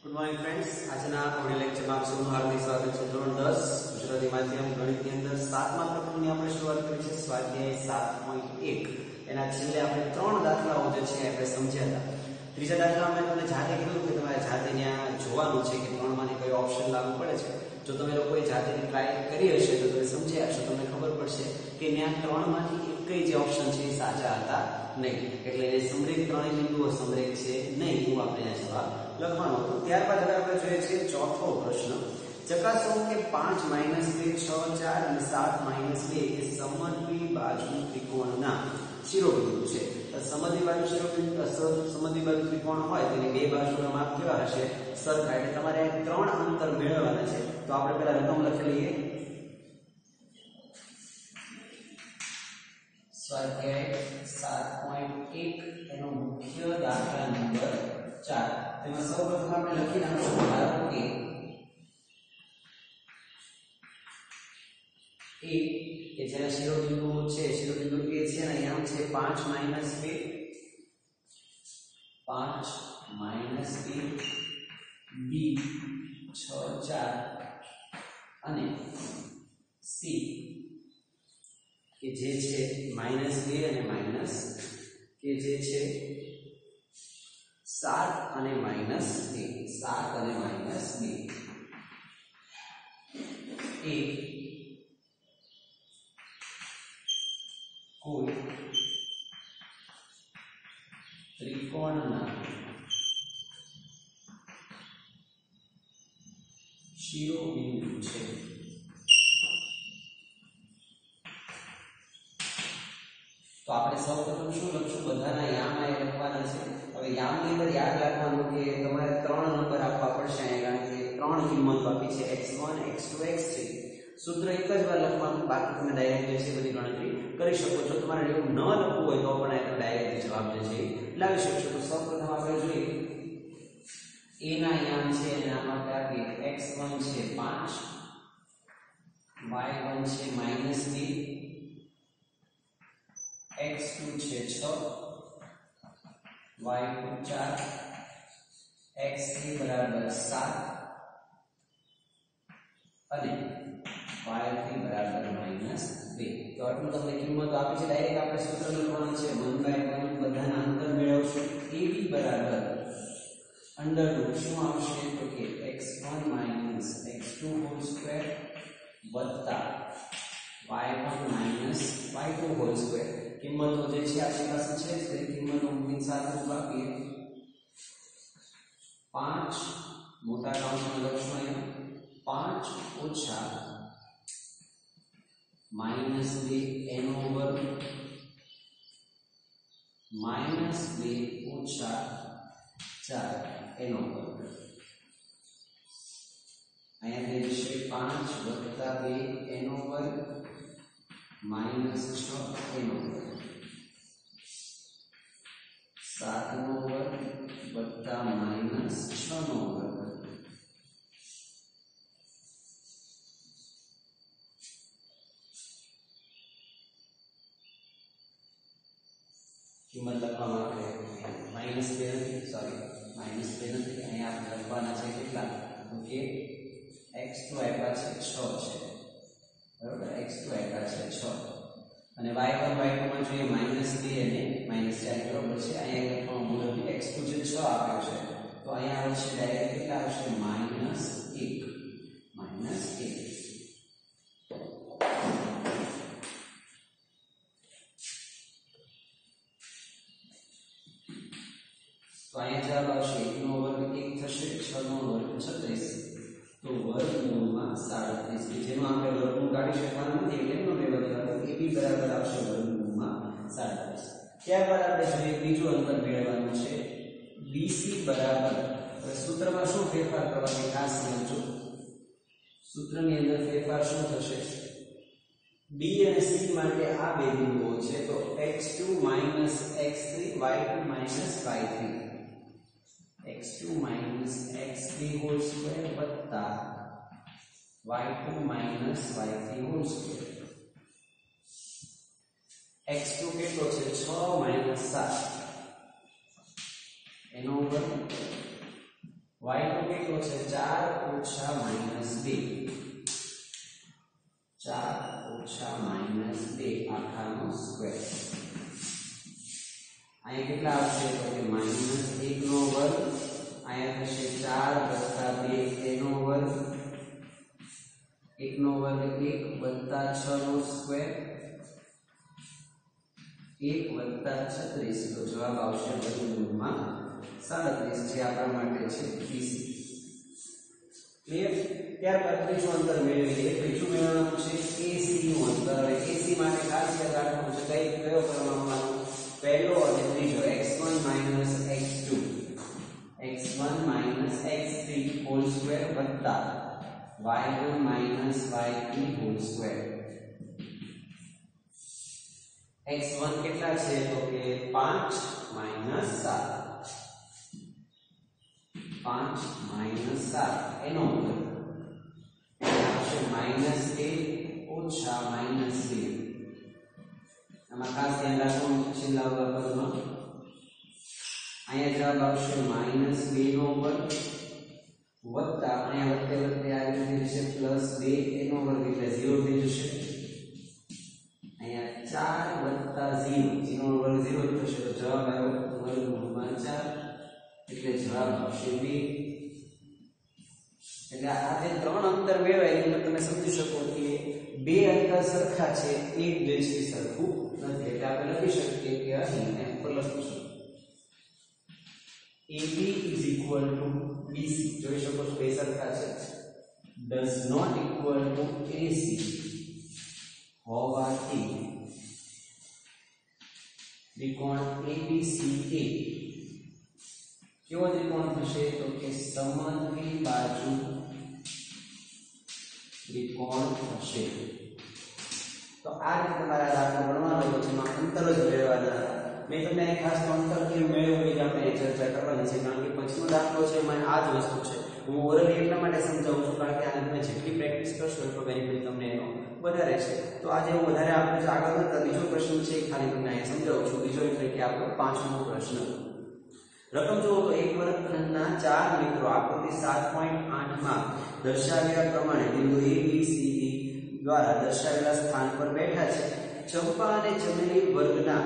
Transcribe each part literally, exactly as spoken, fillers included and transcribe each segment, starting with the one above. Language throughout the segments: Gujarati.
ગુડ મોર્નિંગ ફ્રેન્ડ્સ, આજના ઓડિયો લેક્ચરમાં આપ સૌનું હાર્દિક સ્વાગત છે. ધોરણ દસ ગુજરાતી માધ્યમ ગણિતની અંદર સાતમા પ્રકરણની આપણે શરૂઆત કરી છે. સ્વાધ્યાય સાત પોઈન્ટ એક. એના છેલ્લે આપણે ત્રણ દાખલાઓ જે છે આપણે સમજ્યા હતા. ત્રીજા દાખલામાં મેં તમને જાતે કીધું કે તમારે જાતે ત્યાં જોવાનું છે કે ત્રણમાંથી કયો ઓપ્શન લાગુ પડે છે. જો તમે લોકોએ જાતે ટ્રાય કરી હશે તો તમે સમજ્યા હશો, તમને ખબર પડશે કે ત્યાં ત્રણમાંથી એકય જે ઓપ્શન છે એ સાચા હતા નહીં. એટલે એ સમરેખ ત્રણેય બિંદુઓ સમરેખ છે નહીં એવું આપણે આ જવાબ લખવાનો હતો. ત્યારબાદ હવે આપણે જોઈએ છીએ ચોથો પ્રશ્ન. ચકાસો કે પાંચ માઇનસ બે, છ, ચાર અને સાત માઇનસ બે એ સમદ્વિ બાજુ ત્રિકોણના શિરોબિંદુ છે. સમદ્વિ બાજુ શિરોબિંદુ સમદ્વિ બાજુ ત્રિકોણ હોય તેની બે બાજુના માપ કેવા હશે? સરખા. એટલે તમારે ત્રણ અંતર મેળવવાના છે. તો આપણે પહેલા રકમ લખી લઈએ. સ્વાધ્યાય સાત પોઈન્ટ એક એનો મુખ્ય દાખલા નંબર ચાર. તેમાં સૌપ્રથમ આપણે લખી નાખીશું ધારો કે એ કે જેના શિરોબિંદુ છે, શિરોબિંદુ એ છે અને અહીંયા છે પાંચ માઇનસ બે, પાંચ માઇનસ બે, બી છ ચાર અને સી કે જે છે માઇનસ બે અને માઇનસ કે જે છે સાત અને માઇનસ બે, સાત અને માઇનસ બે. એ કોઈ ત્રિકોણના શિરોબિંદુ છે. તો આપણે સૌપ્રથમ શું લખશું? બધાના યામમાં એ લખવાના છે. હવે યામની અંદર યાદ રાખવાનું કે તમારે ત્રણ નંબર આપવા પડશે અહીંયા, કારણ કે ત્રણ કિંમતો આપી છે X one, X two, X three. સૂત્ર એક જ વાર લખવાનું, બાકી તમે ડાયરેક્ટ જે છે બધી ગણતરી કરી શકો છો. તમારે એવું ન લખવું હોય તો પણ આ ડાયરેક્ટ જવાબ જે છે લાવી શકશો. તો સૌપ્રથમ આપણે જોઈએ a ના યામ છે અને આમાં આપીએ એક્સ વન છે પાંચ, વાય વન છે માઇનસ બે, એક્સ ટુ છે છ, વાય ટુ ચાર, એક્સ થ્રી બરાબર સાત અને વાય થ્રી બરાબર માઇનસ બે. તો આટલું તમને કિંમત આપી છે. ડાયરેક્ટ આપણે સૂત્ર લખવાનું છે વન બાય વન. બધાના અંતર મેળવશું. ab બરાબર અંડર રૂટ શું આવશે? તો કે X one minus X two whole square વત્તા Y one minus Y two whole square. કિંમતો જે છે આપણી પાસે છે તે કિંમતો મૂકીને સાથે આપીએ. પાંચ મોટા કૌંસમાં લખશું અહીંયા પાંચ ઓછા માઇનસ બે એનો વર્ગ માઇનસ બે ઓછા ચાર એનો વર્ગ. અહીંયા થઈ જશે પાંચ વત્તા બે એનો વર્ગ માઇનસ છ એનો વર્ગ, સાત નો વર્ગ વત્તા માઇનસ છ નો વર્ગ. કિંમત લખવા માટે માઇનસ બે નથી, સોરી માઇનસ બે નથી, અહીંયા આપણે લખવાના છે કેટલા? તો કે એક્સ ટુ આપ્યા છે છ છે, બરોબર? એક્સ ટુ આપ્યા છે છ અને વાય વન વાય ટુ માં જોઈએ માઇનસ બે અને માઇનસ ચાર, બરોબર છે? અહીંયા લખવાનું ભૂલ હતી. એક્સ ટુ જે છ આપ્યો છે તો અહીંયા આવશે ડાયરેક્ટ કેટલા આવશે? માઇનસ એક, માઇનસ એક. તો અહીંયા જવાબ આવશે એક નો વર્ગ એક થશે, છ નો વર્ગ છત્રીસ. તો વર્ગમૂળમાં સાડત્રીસ કે જેનો આપણે વર્ગમૂળ કાઢી શકવાનું નથી એટલે એનો લેવા દેવાનું. ab બરાબર આવશે વર્ગમૂળમાં સાડત્રીસ. ત્યારબાદ આપણે જોઈએ બીજું અંતર મેળવવાનું છે bc બરાબર. હવે સૂત્રમાં શું ફેરફાર કરવાની ખાસ સમજો. સૂત્રની અંદર ફેરફાર શું થશે? b અને c માટે આ બે બિંદુઓ છે તો X two minus X three, Y two minus Y three, X two minus X three whole square વત્તા Y two minus Y three whole square. X two કેટલો છે? છ માઇનસ સાત એનો વર્ગ y નો કેટલો છે ચાર ઓછા માઈનસ બે, ચાર ઓછા માઈનસ બે આખાનો સ્ક્વેર. અહીંયા કેટલા આવશે તો કે માઈનસ એક નો વર્ગ, અહીંયા થશે ચાર વત્તા બે એનો વર્ગ, એક નો વર્ગ એક વત્તા છ નો સ્ક્વેર, એક વત્તા છત્રીસ. તો જવાબ આવશે વર્ગમૂળમાં સાડત્રીસ, જે આપણા માટે છે બીસી. ક્લિયર? ત્યારબાદ ત્રીજું અંતર મેળવીએ. ત્રીજું મેળવવાનું છે એસી નું અંતર. હવે એસી માટે ખાસ યાદ રાખવાનું છે કઈ કયો ક્રમ આપવાનો, પહેલો અને ત્રીજો, X one minus X two, X one minus X three whole square વત્તા Y one minus Y three whole square. X one કેટલા છે તો કે પાંચ માઈનસ સાત, પાંચ માઈનસ સાત એનો વર્ગ આવશે માઈનસ એક ઓછા માઈનસ બે. આમાં ખાસ ધ્યાન રાખવાનું છેલ્લા પદમાં અહીંયા જવાબ આવશે માઈનસ બે નો વર્ગ વત્તા અહીંયા વત્તે વત્તે આવી થઈ જશે પ્લસ બે એનો વર્ગ એટલે ઝીરો થઈ જશે. અહીંયા ચાર વત્તા ઝીરો, ઝીરો નો વર્ગ ઝીરો થશે તો જવાબ આવ્યો વર્ગમૂળમાં ચાર, એટલે જવાબ આવશે બે. એટલે આ જે ત્રણ અંતર મેળવાય એમાં તમે સમજી શકો કે બે અંતર સરખા છે, એક જે છે સરખું નથી. એટલે આપણે લખી શકીએ કે અહીં એમ પર લખીશું A B is equal to B C. જોઈ શકો છો બે સરખા છે, does not equal to A C હોવાથી ત્રિકોણ A B C A કેવો ત્રિકોણ થશે તો કે સમદ્વિ બાજુ ત્રિકોણ થશે. તો આ રીતે તમારે દાખલો ગણવાનો છે, જેમાં અંતર જ મેળવવાના. મેં તમને ખાસ અંતર કેમ મેળવ્યું એ આપણે ચર્ચા કરવાની છે, કારણ કે પછીનો દાખલો છે એમાં આ જ વસ્તુ છે. હું ઓરલી એટલા માટે સમજાવું છું કારણ કે આને તમે જેટલી પ્રેક્ટિસ કરશો એટલો બેનિફિટ તમને એનો વધારે છે. તો આજે હું વધારે આપણે આગળ વધતા બીજો પ્રશ્ન છે ખાલી તમને અહીંયા સમજાવું છું. બીજો એટલે કે આપણો પાંચમો પ્રશ્ન. રકમ જુઓ તો એક વર્ગખંડના ચાર મિત્રો આકૃતિ સાત પોઈન્ટ આઠ માં દર્શાવ્યા પ્રમાણે બિંદુ A B C D દ્વારા દર્શાવેલા સ્થાન પર બેઠા છે. ચંપા અને ચમેલી વર્ગના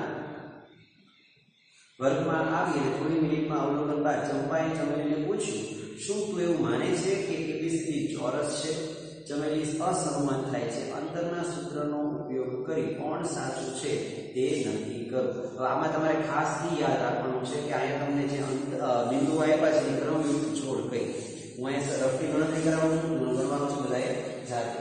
વર્ગમાં આવી અને થોડી મિનિટમાં અવલોકન બાદ ચંપાએ ચમેલીને પૂછ્યું, શું તું એવું માને છે કે એબીસીડી ચોરસ છે? ચમેલી અસહમત થાય છે. અંતરના સૂત્રનો ઉપયોગ કરી કોણ સાચું છે તે નક્કી કરો. તો આમાં તમારે ખાસ ઈ યાદ રાખવાનું છે કે અહીંયા તમને જે બિંદુઓ આપ્યા છે એ ક્રમયુક્ત જોડ કઈ. હું અહીંયા રફની ગણતરી કરાવું છું, ગણવાનું છે બધાએ જાતે.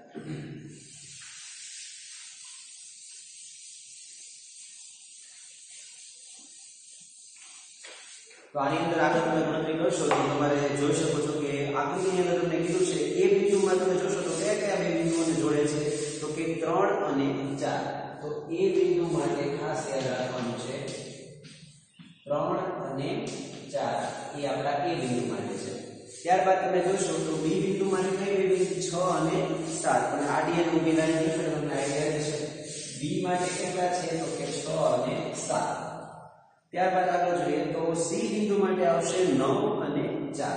તો આની અંદર આગળ તમે ગણતરી કરશો તો તમારે જોઈ શકો છો કે આકૃતિની અંદર તમને કીધું છે એ બિંદુમાં તમે જોશો તો કયા કયા બે બિંદુઓને જોડે છે તો કે ત્રણ અને ચાર. તો એ બિંદુ માટે ખાસ યાદ રાખવાનું છે ત્રણ અને ચાર એ આપણા એ બિંદુ માટે છે. ત્યારબાદ તમે જોશો તો બી બિંદુ માટે કઈ બે બિંદુ છ અને સાત. અને આડી અને ઊભી લાઈન જોશો તો તમને આઈડિયા રહેશે. બી માટે કેટલા છે તો કે છ અને સાત. ત્યારબાદ આગળ જોઈએ તો સી બિંદુ માટે આવશે નવ અને ચાર.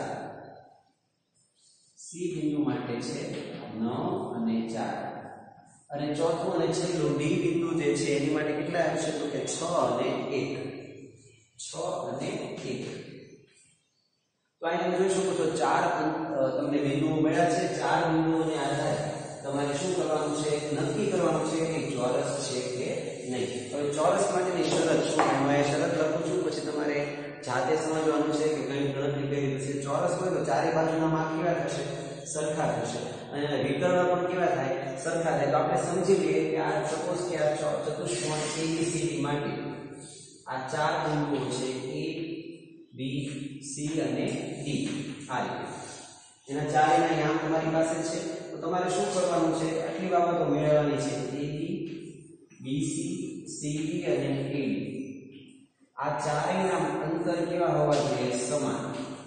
સી બિંદુ માટે છે નવ અને ચાર. અને ચોથું અને છેલ્લું ડી બિંદુ જે છે એની માટે કેટલા આવશે તો કે છ અને એક. છ અને એક. તો અહીંયા જોઈ શકો છો ચાર તમને બિંદુઓ મળ્યા છે. ચાર બિંદુઓને આધારે તમારે શું કરવાનું છે, નક્કી કરવાનું છે કે ચોરસ છે કે નહીં. હવે ચોરસ માટેની શરત શું, હું એ શરત લખું છું, પછી તમારે જાતે સમજવાનું છે કે કઈ ગણતરી કઈ રીતે છે. ચોરસ હોય તો ચારે બાજુના માપ કેવા થશે, સરખા થશે, અને વિકર્ણ પણ કેવા થાય, સરખા થાય. તો આપણે સમજી લઈએ કે આ સપોઝ કે આ ચતુષ્કોણ એબીસીડી માટે આ ચાર બિંદુઓ છે એ બી સી અને ડી. આ રીતે એના ચારેના યામ તમારી પાસે છે. તો તમારે શું કરવાનું છે, આટલી બાબતો મેળવવાની છે. A B B C C D અને એ ડી આ ચારેયના અંતર કેવા હોવા જોઈએ, સમાન.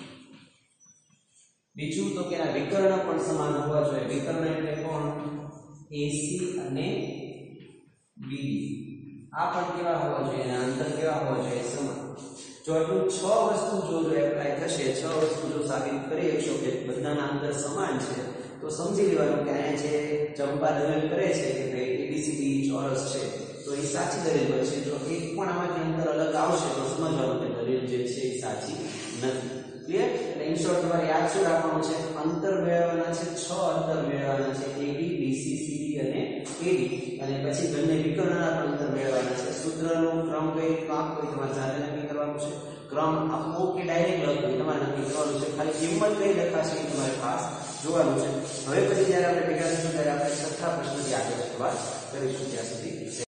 બીજું તો કે આ વિકર્ણ પણ સમાન હોવા જોઈએ. વિકર્ણ એટલે કોણ, એસી અને બીડી. આ પણ કેવા હોવા જોઈએ, એના અંતર કેવા હોવા જોઈએ, સમાન. જો જો આટલું છ વસ્તુ જો જો એપ્લાય થશે, છ વસ્તુ જો સાબિત કરી શકશો કે બધાના અંદર સમાન છે, તો સમજી લેવાનું કે અહીંયા જે ચંપા દલીલ કરે છે કે ભાઈ એબીસીડી ચોરસ છે, તો એ સાચી દલીલ હોય છે. જો એક પણ આમાંથી અંતર અલગ આવશે તો સમજવાનું કે દલીલ જે છે એ સાચી નથી. ક્લિયર? એટલે ઇન શોર્ટ તમારે યાદ શું રાખવાનું છે? અંતર મેળવવાના છે, છ અંતર મેળવવાના છે, એબી, બીસી, સીડી અને એડી, અને પછી બંને વિકર્ણના પણ અંતર મેળવવાના છે. સૂત્રનો ક્રમ કઈ કામ કોઈ તમારે જાતે નક્કી કરવાનું છે. ક્રમ આપો કે ડાયરેક્ટ લખવું તમારે નક્કી કરવાનું છે. ખાલી કિંમત કઈ લખાશે એ તમારે ખાસ જોવાનું છે. હવે પછી જ્યારે આપણે ભેગા થઈશું ત્યારે આપણે છઠ્ઠા પ્રશ્નથી આગળ શરૂઆત કરીશું. ત્યાં સુધી